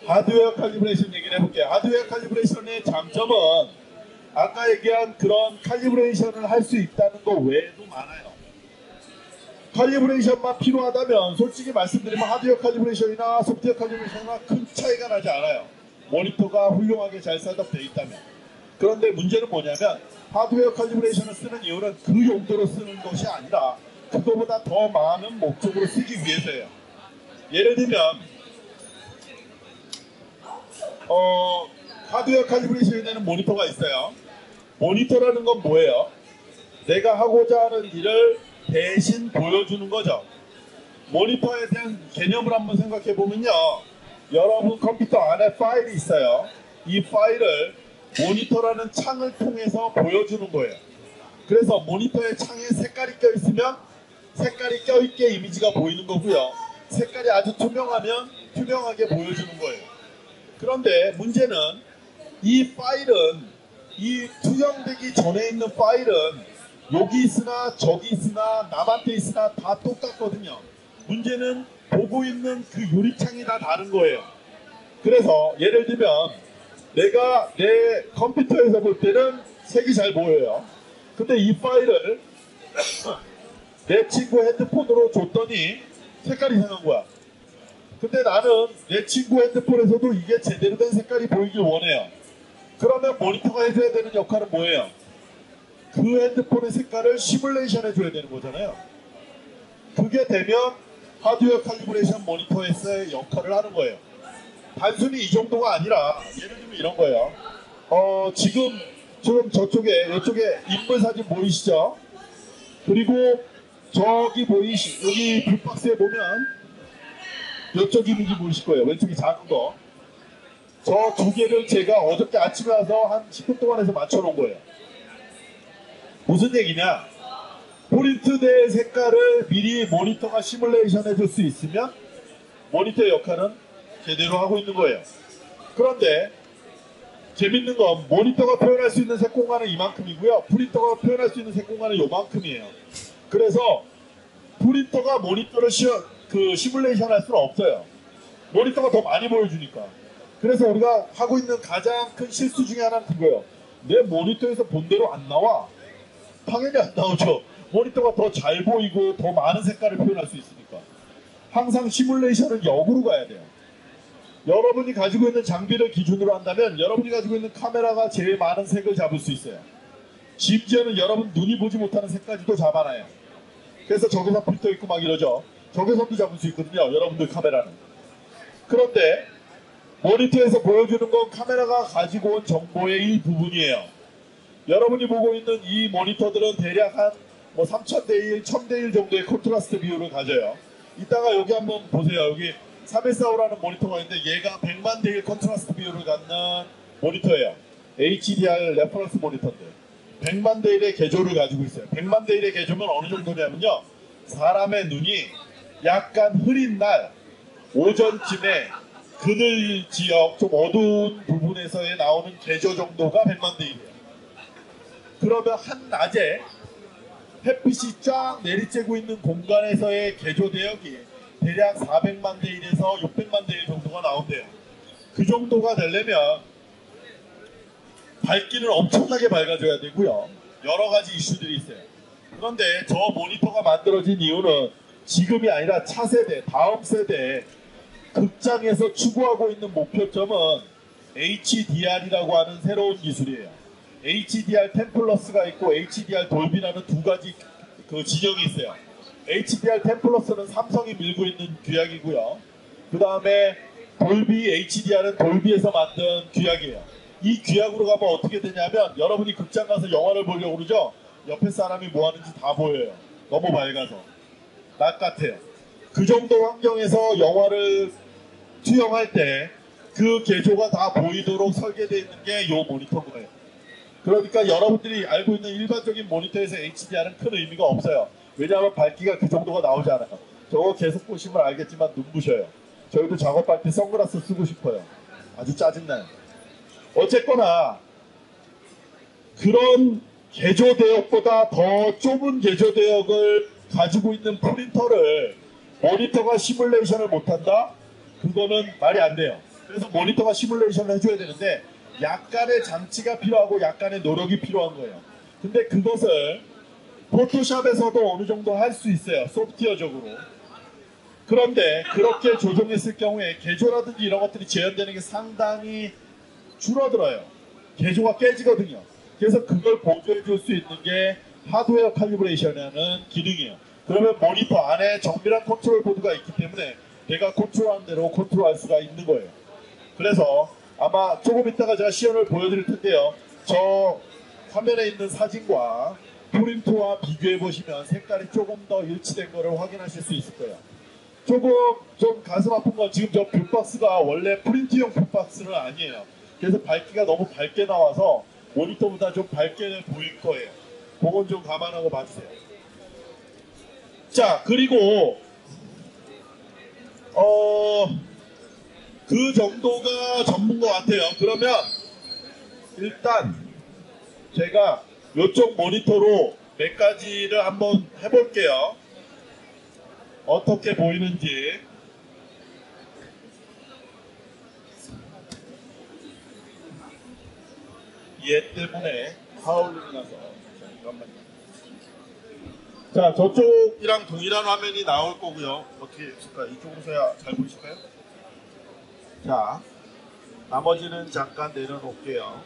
하드웨어 칼리브레이션 얘기를 해볼게요. 하드웨어 칼리브레이션의 장점은 아까 얘기한 그런 칼리브레이션을 할 수 있다는 거 외에도 많아요. 칼리브레이션만 필요하다면 솔직히 말씀드리면 하드웨어 칼리브레이션이나 소프트웨어 칼리브레이션이나 큰 차이가 나지 않아요. 모니터가 훌륭하게 잘 셋업되어 있다면. 그런데 문제는 뭐냐면 하드웨어 칼리브레이션을 쓰는 이유는 그 용도로 쓰는 것이 아니라 그거보다 더 많은 목적으로 쓰기 위해서예요. 예를 들면 하드웨어 칼리브레이션이 되는 모니터가 있어요. 모니터라는 건 뭐예요? 내가 하고자 하는 일을 대신 보여주는 거죠. 모니터에 대한 개념을 한번 생각해 보면요. 여러분 컴퓨터 안에 파일이 있어요. 이 파일을 모니터라는 창을 통해서 보여주는 거예요. 그래서 모니터에 창에 색깔이 껴있으면 색깔이 껴있게 이미지가 보이는 거고요. 색깔이 아주 투명하면 투명하게 보여주는 거예요. 그런데 문제는 이 파일은, 이 투영되기 전에 있는 파일은 여기 있으나 저기 있으나 남한테 있으나 다 똑같거든요. 문제는 보고 있는 그 유리창이 다 다른 거예요. 그래서 예를 들면 내가 내 컴퓨터에서 볼 때는 색이 잘 보여요. 근데 이 파일을 내 친구 핸드폰으로 줬더니 색깔이 이상한 거야. 근데 나는 내 친구 핸드폰에서도 이게 제대로 된 색깔이 보이길 원해요. 그러면 모니터가 해줘야 되는 역할은 뭐예요? 그 핸드폰의 색깔을 시뮬레이션 해줘야 되는 거잖아요. 그게 되면 하드웨어 칼리브레이션 모니터에서의 역할을 하는 거예요. 단순히 이 정도가 아니라 예를 들면 이런 거예요. 지금 저쪽에 이쪽에 인물 사진 보이시죠? 그리고 저기 여기 뷰박스에 보면 이쪽 이미지 보이실 거예요. 왼쪽이 작은 거. 저 두 개를 제가 어저께 아침에 와서 한 10분 동안 해서 맞춰놓은 거예요. 무슨 얘기냐? 프린트된 색깔을 미리 모니터가 시뮬레이션 해줄 수 있으면 모니터의 역할은 제대로 하고 있는 거예요. 그런데 재밌는 건 모니터가 표현할 수 있는 색 공간은 이만큼이고요. 프린터가 표현할 수 있는 색 공간은 요만큼이에요. 그래서 프린터가 모니터를 시뮬레이션 할 수는 없어요. 모니터가 더 많이 보여주니까. 그래서 우리가 하고 있는 가장 큰 실수 중에 하나는 그거예요. 내 모니터에서 본 대로 안 나와. 당연히 안 나오죠. 모니터가 더 잘 보이고 더 많은 색깔을 표현할 수 있으니까. 항상 시뮬레이션은 역으로 가야 돼요. 여러분이 가지고 있는 장비를 기준으로 한다면 여러분이 가지고 있는 카메라가 제일 많은 색을 잡을 수 있어요. 심지어는 여러분 눈이 보지 못하는 색까지도 잡아놔요. 그래서 적외선 필터 있고 막 이러죠. 적외선도 잡을 수 있거든요. 여러분들 카메라는. 그런데 모니터에서 보여주는 건 카메라가 가지고 온 정보의 일부분이에요. 여러분이 보고 있는 이 모니터들은 대략 한 3000대 1, 1000대 1 정도의 콘트라스트 비율을 가져요. 이따가 여기 한번 보세요. 여기 3145라는 모니터가 있는데 얘가 100만 대 1 콘트라스트 비율을 갖는 모니터예요. HDR 레퍼런스 모니터인데 100만 대 1의 개조를 가지고 있어요. 100만 대 1의 개조면 어느 정도냐면요. 사람의 눈이 약간 흐린 날 오전쯤에 그늘 지역 좀 어두운 부분에서의 나오는 개조 정도가 100만 대 1이에요. 그러면 한낮에 햇빛이 쫙 내리쬐고 있는 공간에서의 개조 대역이 대략 400만 대 1에서 600만 대 1 정도가 나온대요. 그 정도가 되려면 밝기는 엄청나게 밝아져야 되고요. 여러 가지 이슈들이 있어요. 그런데 저 모니터가 만들어진 이유는 지금이 아니라 차세대, 다음 세대 극장에서 추구하고 있는 목표점은 HDR이라고 하는 새로운 기술이에요. HDR10 플러스가 있고 HDR 돌비라는 두 가지 그 진영이 있어요. HDR10 플러스는 삼성이 밀고 있는 규약이고요. 그 다음에 돌비 HDR은 돌비에서 만든 규약이에요. 이 규약으로 가면 어떻게 되냐면 여러분이 극장 가서 영화를 보려고 그러죠? 옆에 사람이 뭐 하는지 다 보여요. 너무 밝아서. 낮 같아요. 그 정도 환경에서 영화를 투영할 때 그 개조가 다 보이도록 설계되어 있는 게 이 모니터인 거예요. 그러니까 여러분들이 알고 있는 일반적인 모니터에서 HDR은 큰 의미가 없어요. 왜냐하면 밝기가 그 정도가 나오지 않아요. 저거 계속 보시면 알겠지만 눈부셔요. 저희도 작업할 때 선글라스 쓰고 싶어요. 아주 짜증나요. 어쨌거나 그런 개조 대역보다 더 좁은 개조 대역을 가지고 있는 프린터를 모니터가 시뮬레이션을 못한다? 그거는 말이 안 돼요. 그래서 모니터가 시뮬레이션을 해줘야 되는데 약간의 장치가 필요하고 약간의 노력이 필요한 거예요. 근데 그것을 포토샵에서도 어느 정도 할 수 있어요. 소프트웨어적으로. 그런데 그렇게 조정했을 경우에 개조라든지 이런 것들이 재현되는 게 상당히 줄어들어요. 개조가 깨지거든요. 그래서 그걸 보조해 줄 수 있는 게 하드웨어 칼리브레이션이라는 기능이에요. 그러면 모니터 안에 정밀한 컨트롤 보드가 있기 때문에 내가 컨트롤한 대로 컨트롤할 수가 있는 거예요. 그래서 아마 조금 있다가 제가 시연을 보여드릴 텐데요. 저 화면에 있는 사진과 프린트와 비교해 보시면 색깔이 조금 더 일치된 거를 확인하실 수 있을 거예요. 조금 좀 가슴 아픈 건 지금 저 뷰박스가 원래 프린트용 뷰박스는 아니에요. 그래서 밝기가 너무 밝게 나와서 모니터보다 좀 밝게 보일 거예요. 그건 좀 감안하고 봐주세요. 자, 그리고 그 정도가 전부인 것 같아요. 그러면 일단 제가 이쪽 모니터로 몇 가지를 한번 해볼게요. 어떻게 보이는지. 얘 때문에 하울링이 나서. 잠깐만요. 자, 저쪽이랑 동일한 화면이 나올 거고요. 어떻게 했을까요? 이쪽으로 서야 잘 보이실까요? 자, 나머지는 잠깐 내려놓을게요.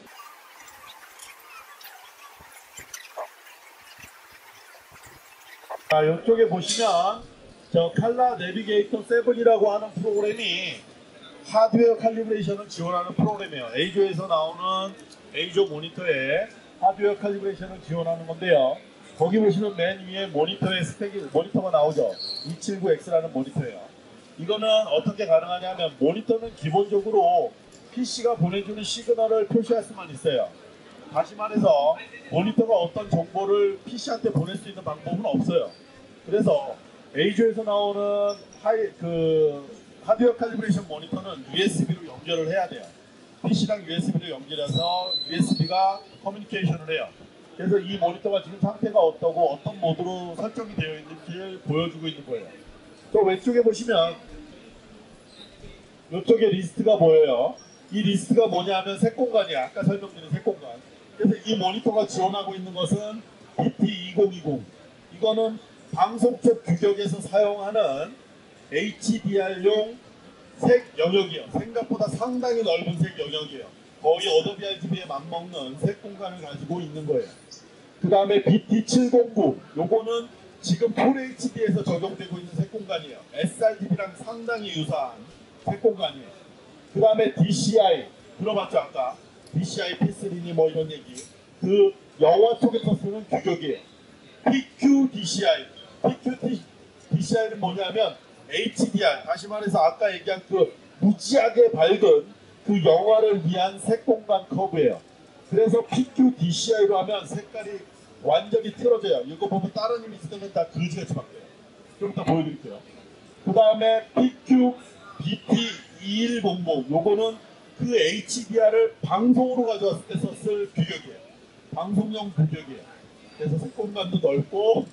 자, 이쪽에 보시면 저 칼라 내비게이터 7이라고 하는 프로그램이 하드웨어 칼리브레이션을 지원하는 프로그램이에요. A조에서 나오는 A조 모니터에 하드웨어 칼리브레이션을 지원하는 건데요. 거기 보시면 맨 위에 모니터의 스펙이 모니터가 나오죠. 279X라는 모니터예요. 이거는 어떻게 가능하냐면 모니터는 기본적으로 PC가 보내주는 시그널을 표시할 수만 있어요. 다시 말해서 모니터가 어떤 정보를 PC한테 보낼 수 있는 방법은 없어요. 그래서 A조에서 나오는 하드웨어 칼리브레이션 모니터는 USB로 연결을 해야 돼요. PC랑 USB로 연결해서 USB가 커뮤니케이션을 해요. 그래서 이 모니터가 지금 상태가 어떠고 어떤 모드로 설정이 되어 있는지를 보여주고 있는 거예요. 저 왼쪽에 보시면 이쪽에 리스트가 보여요. 이 리스트가 뭐냐면 색공간이야. 아까 설명드린 색공간. 그래서 이 모니터가 지원하고 있는 것은 BT2020. 이거는 방송 쪽 규격에서 사용하는 HDR용 색 영역이에요. 생각보다 상당히 넓은 색 영역이에요. 거의 어도비 RGB에 맞먹는 색 공간을 가지고 있는 거예요. 그 다음에 BT709. 요거는 지금 FHD에서 적용되고 있는 색 공간이에요. sRGB랑 상당히 유사한 색 공간이에요. 그 다음에 DCI. 들어봤죠 아까? DCI P3니 뭐 이런 얘기. 그 영화 쪽에서 쓰는 규격이에요. PQDCI. PQDCI는 뭐냐면 HDR, 다시 말해서 아까 얘기한 그 무지하게 밝은 그 영화를 위한 색공간 커브예요. 그래서 PQDCI로 하면 색깔이 완전히 틀어져요. 이거 보면 다른 이미지들은 다 그지같이 바뀌어요. 좀 이따 보여드릴게요. 그 다음에 PQBT2100. 요거는 그 HDR을 방송으로 가져왔을 때 썼을 규격이에요. 방송용 규격이에요. 그래서 색공간도 넓고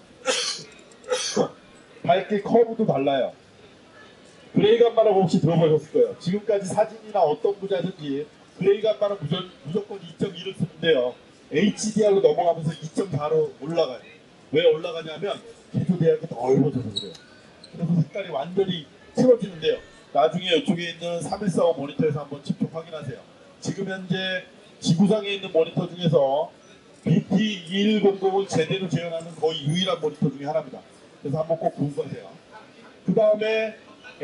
밝기 커브도 달라요. 그레이 감마라고 혹시 들어보셨을 거예요. 지금까지 사진이나 어떤 부자든지 그레이 감마는 무조건 2.2를 쓰는데요. HDR로 넘어가면서 2.4로 올라가요. 왜 올라가냐면 개조대학이 넓어져서 그래요. 그래서 색깔이 완전히 틀어지는데요. 나중에 이쪽에 있는 3145 모니터에서 한번 직접 확인하세요. 지금 현재 지구상에 있는 모니터 중에서 BT2100을 제대로 재현하는 거의 유일한 모니터 중에 하나입니다. 그래서 한번 꼭 공부하세요. 그 다음에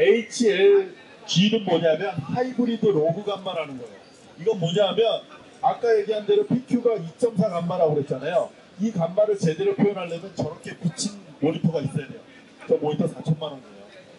HLG는 뭐냐면 하이브리드 로그 감마라는 거예요. 이건 뭐냐면 아까 얘기한 대로 PQ가 2.4 감마라고 그랬잖아요. 이 감마를 제대로 표현하려면 저렇게 비친 모니터가 있어야 돼요. 저 모니터 4천만 원이에요.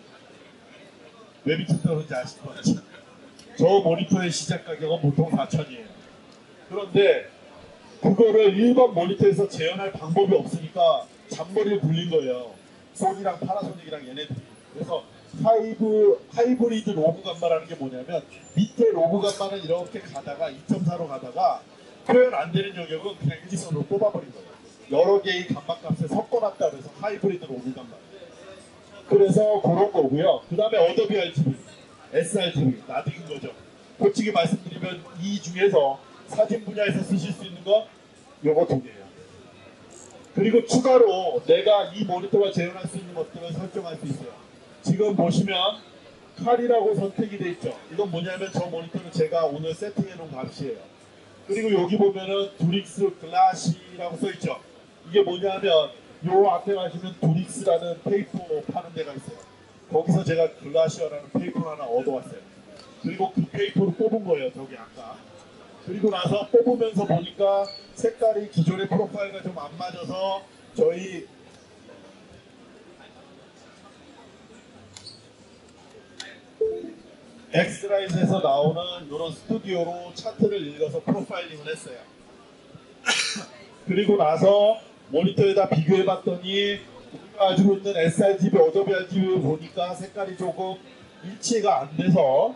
왜 미쳤다 그런지 아실 것 같죠? 저 모니터의 시작 가격은 보통 4천이에요. 그런데 그거를 일반 모니터에서 재현할 방법이 없으니까 잔머리를 굴린 거예요. 소니랑 파나소닉이랑 얘네들이. 그래서 하이브리드 로그 감마라는 게 뭐냐면 밑에 로그 감마는 이렇게 가다가 2.4로 가다가 표현 안 되는 영역은 그냥 일직선으로 뽑아버린 거예요. 여러 개의 감마 값을 섞어놨다 그래서 하이브리드 로그 감마. 그래서 그런 거고요. 그 다음에 어도비 RGB. sRGB 낯익은 거죠. 솔직히 말씀드리면 이 중에서 사진 분야에서 쓰실 수 있는 건 요거 두 개예요. 그리고 추가로 내가 이 모니터가 재현할 수 있는 것들을 설정할 수 있어요. 지금 보시면 칼이라고 선택이 돼 있죠. 이건 뭐냐면 저 모니터는 제가 오늘 세팅해 놓은 값이에요. 그리고 여기 보면은 두릭스 글라시라고 써 있죠. 이게 뭐냐면 요 앞에 가시면 두릭스라는 페이퍼 파는 데가 있어요. 거기서 제가 글라시어라는 페이퍼를 하나 얻어왔어요. 그리고 그 페이퍼를 뽑은 거예요. 저기 아까. 그리고 나서 뽑으면서 보니까 색깔이 기존의 프로파일과 좀 안 맞아서 저희 엑스라이트에서 나오는 이런 스튜디오로 차트를 읽어서 프로파일링을 했어요. 그리고 나서 모니터에다 비교해봤더니 우리가 가지고 있는 sRGB, 어도비 RGB 보니까 색깔이 조금 일치가 안 돼서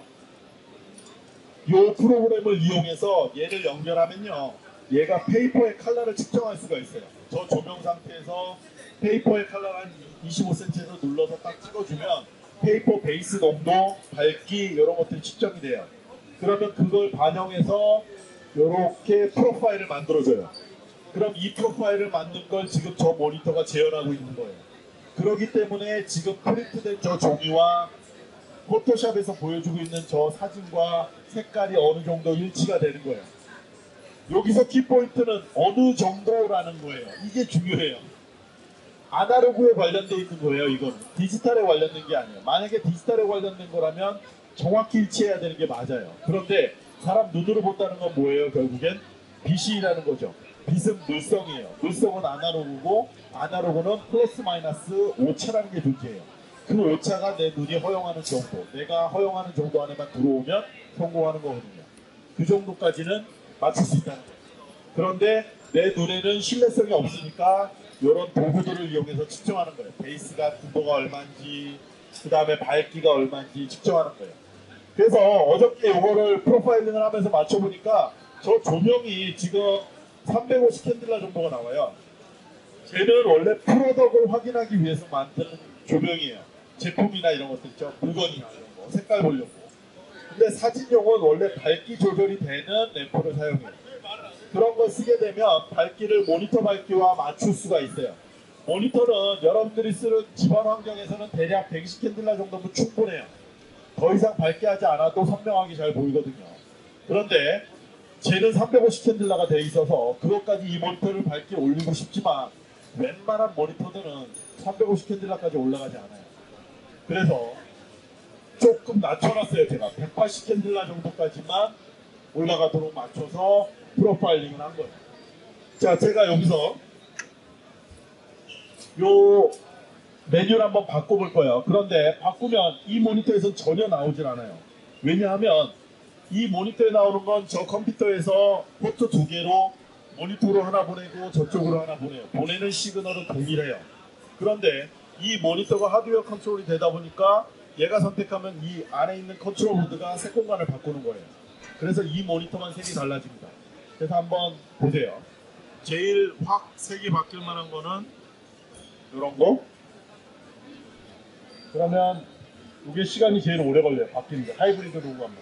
이 프로그램을 이용해서 얘를 연결하면요, 얘가 페이퍼의 컬러를 측정할 수가 있어요. 저 조명 상태에서 페이퍼의 컬러를 한 25cm에서 눌러서 딱 찍어주면 페이퍼 베이스 농도, 밝기 이런 것들이 측정이 돼요. 그러면 그걸 반영해서 이렇게 프로파일을 만들어줘요. 그럼 이 프로파일을 만든 걸 지금 저 모니터가 재현하고 있는 거예요. 그렇기 때문에 지금 프린트된 저 종이와 포토샵에서 보여주고 있는 저 사진과 색깔이 어느 정도 일치가 되는 거예요. 여기서 키포인트는 어느 정도라는 거예요. 이게 중요해요. 아날로그에 관련되어 있는 거예요. 이거는 디지털에 관련된 게 아니에요. 만약에 디지털에 관련된 거라면 정확히 일치해야 되는 게 맞아요. 그런데 사람 눈으로 본다는 건 뭐예요? 결국엔 빛이라는 거죠. 빛은 물성이에요. 물성은 아날로그고 아날로그는 플러스 마이너스 오차라는 게 존재해요. 그 오차가 내 눈이 허용하는 정도, 내가 허용하는 정도 안에만 들어오면 성공하는 거거든요. 그 정도까지는 맞출 수 있다는 거예요. 그런데 내 눈에는 신뢰성이 없으니까 이런 도구들을 이용해서 측정하는 거예요. 베이스가 분도가 얼마인지, 그 다음에 밝기가 얼마인지 측정하는 거예요. 그래서 어저께 이거를 프로파일링을 하면서 맞춰보니까 저 조명이 지금 350 캔들라 정도가 나와요. 쟤는 원래 프로덕을 확인하기 위해서 만든 조명이에요. 제품이나 이런 것들 있죠. 물건이나 이런 거, 색깔 보려고. 근데 사진용은 원래 밝기 조절이 되는 램프를 사용해요. 그런 걸 쓰게 되면 밝기를 모니터 밝기와 맞출 수가 있어요. 모니터는 여러분들이 쓰는 집안 환경에서는 대략 120 캔들라 정도면 충분해요. 더 이상 밝게 하지 않아도 선명하게 잘 보이거든요. 그런데 쟤는 350 캔들라가 돼 있어서 그것까지 이 모니터를 밝게 올리고 싶지만 웬만한 모니터들은 350 캔들라까지 올라가지 않아요. 그래서 조금 낮춰놨어요. 제가 180 캔들라 정도까지만 올라가도록 맞춰서 프로파일링을 한 거예요. 자, 제가 여기서 요 메뉴를 한번 바꿔볼 거예요. 그런데 바꾸면 이 모니터에서 전혀 나오질 않아요. 왜냐하면 이 모니터에 나오는 건 저 컴퓨터에서 포트 두 개로 모니터로 하나 보내고 저쪽으로 하나 보내요. 보내는 시그널은 동일해요. 그런데 이 모니터가 하드웨어 컨트롤이 되다 보니까 얘가 선택하면 이 안에 있는 컨트롤 보드가 색 공간을 바꾸는 거예요. 그래서 이 모니터만 색이 달라집니다. 그래서 한번 보세요. 제일 확 색이 바뀔 만한 거는 이런 거. 그러면 이게 시간이 제일 오래 걸려요. 바뀌는데 하이브리드 로고 한번.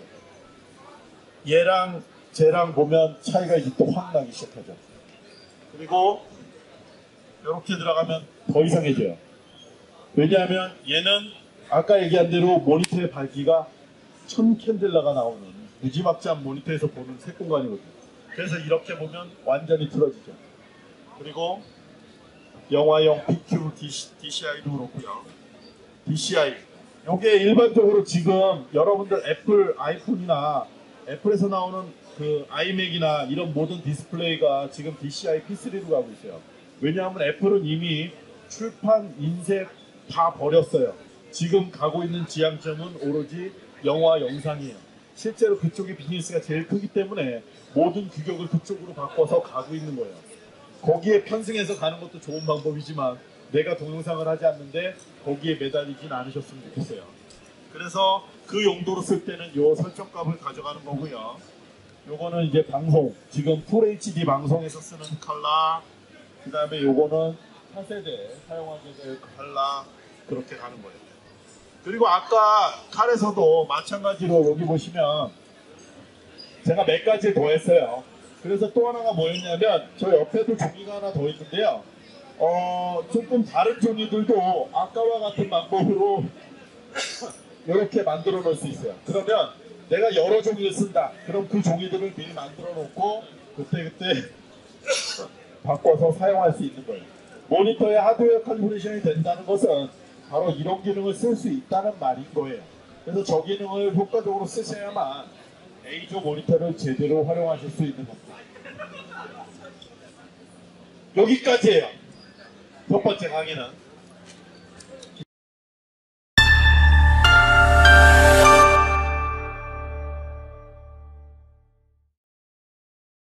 얘랑 쟤랑 보면 차이가 이제 또 확 나기 시작하죠. 그리고 이렇게 들어가면 더 이상해져요. 왜냐하면 얘는 아까 얘기한 대로 모니터의 밝기가 1000 캔들라가 나오는 무지막지한 모니터에서 보는 색 공간이거든요. 그래서 이렇게 보면 완전히 틀어지죠. 그리고 영화용 PQ DCI도 그렇고요. DCI 이게 일반적으로 지금 여러분들 애플 아이폰이나 애플에서 나오는 그 아이맥이나 이런 모든 디스플레이가 지금 DCI P3로 가고 있어요. 왜냐하면 애플은 이미 출판, 인쇄 다 버렸어요. 지금 가고 있는 지향점은 오로지 영화, 영상이에요. 실제로 그쪽이 비즈니스가 제일 크기 때문에 모든 규격을 그쪽으로 바꿔서 가고 있는 거예요. 거기에 편승해서 가는 것도 좋은 방법이지만 내가 동영상을 하지 않는데 거기에 매달리진 않으셨으면 좋겠어요. 그래서 그 용도로 쓸 때는 이 설정값을 가져가는 거고요. 요거는 이제 방송, 지금 FHD 방송에서 쓰는 컬러, 그 다음에 요거는 차세대 사용하게 될 컬러, 그렇게 가는 거예요. 그리고 아까 칼에서도 마찬가지로 여기 보시면 제가 몇 가지 더 했어요. 그래서 또 하나가 뭐였냐면 저 옆에도 종이가 하나 더 있는데요. 조금 다른 종이들도 아까와 같은 방법으로 이렇게 만들어 놓을 수 있어요. 그러면 내가 여러 종이를 쓴다. 그럼 그 종이들을 미리 만들어 놓고 그때그때 바꿔서 사용할 수 있는 거예요. 모니터의 하드웨어 칼리브레이션이 된다는 것은 바로 이런 기능을 쓸 수 있다는 말인 거예요. 그래서 저 기능을 효과적으로 쓰셔야만 A조 모니터를 제대로 활용하실 수 있는 겁니다. 여기까지예요. 첫 번째 강의는.